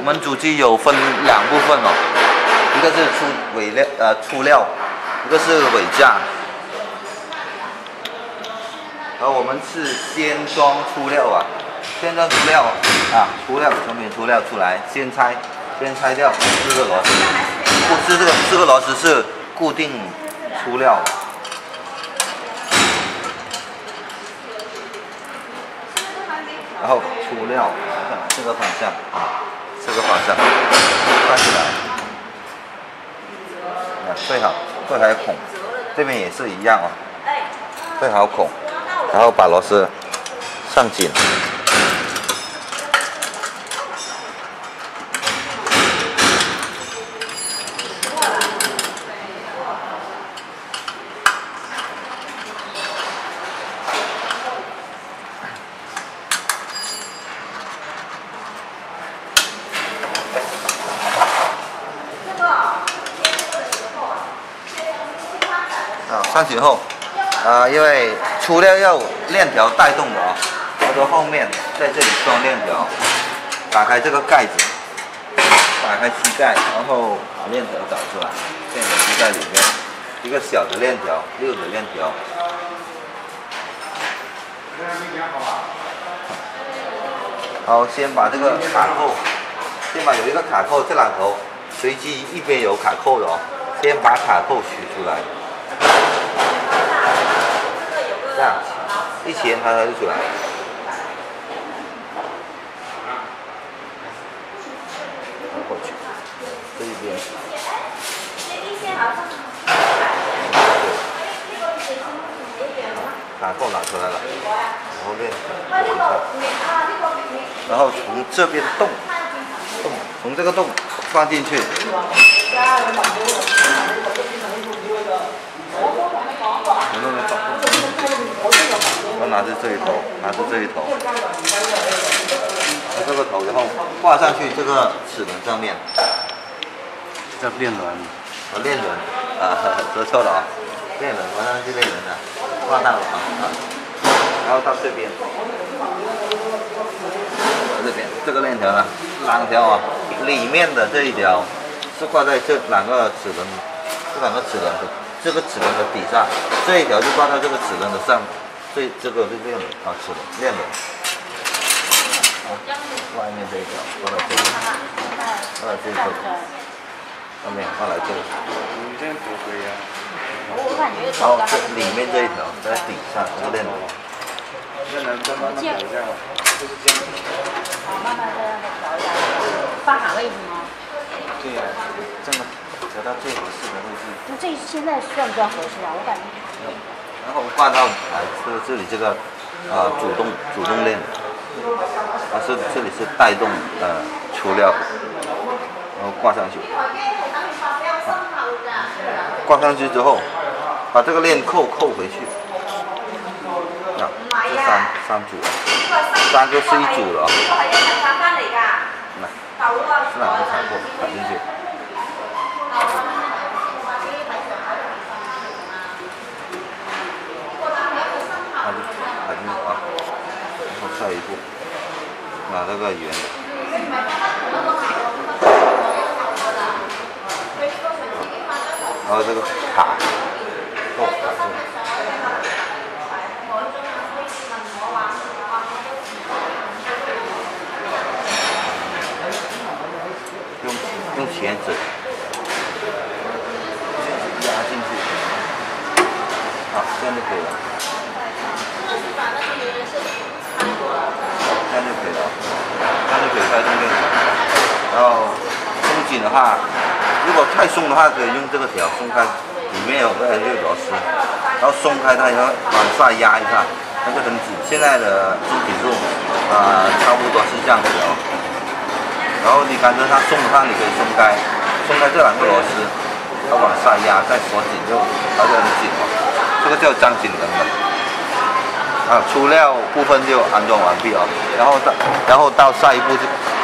我们主机有分两部分哦，一个是出料，一个是尾架。然后我们是先装出料啊，先装出料啊，从里出料出来，先拆掉4个螺丝，不是这个螺丝是固定出料。然后出料，看这个方向啊，这个方向看起来，最好孔，这边也是一样哦，最好孔，然后把螺丝上紧。上去后，因为出料要链条带动的啊，它说后面在这里装链条，打开这个盖子，打开膝盖，然后把链条找出来，链条就在里面，一个小的链条，6的链条。好，先把这个卡扣，先把有一个卡扣这两头，随机一边有卡扣的哦，先把卡扣取出来。这样一牵它就出来。过去这一边。卡扣拿出来了，后面然后从这边洞，从这个洞放进去。我拿着这一头，这个头，然后挂上去这个齿轮上面。 叫链轮。 链轮啊，说错了啊，链轮，挂上去链轮了，挂到了啊，然后到这边，这个链条呢，2条啊，里面的这一条是挂在这2个齿轮，这个齿轮的底下，这一条就挂到这个齿轮的上，这个是链轮啊，齿轮链轮。外面这一条挂到这里，挂到这里，外面挂来这里。 你这样不会呀。 然后这里面这一条在底下这个链轮。 链轮再慢慢调一下，就是这样。 慢慢的让它调一下，放好位置吗？ 对呀，这么。调到最合适的位置。 那这现在算不算合适啊？我感觉。 然后挂到这里这个主动链，这里是带动出料，然后挂上去。挂上去之后，把这个链扣回去。这三组，3个是一组的啊。来，这2个卡进去。然后下一步拿这个圆的，然后这个卡扣卡住，用钳子压进去，好，这样就可以了。这样就可以了，开动链条。然后松紧的话，如果太松的话，可以用这个条松开，里面有个6螺丝，然后松开它，然后往下压一下，它就很紧。现在的精紧度差不多是这样子哦。然后你感觉它松的话，你可以松开这2个螺丝，它往下压，再锁紧它就很紧哦。这个叫张紧灯的。出料部分就安装完毕了，然后到下一步就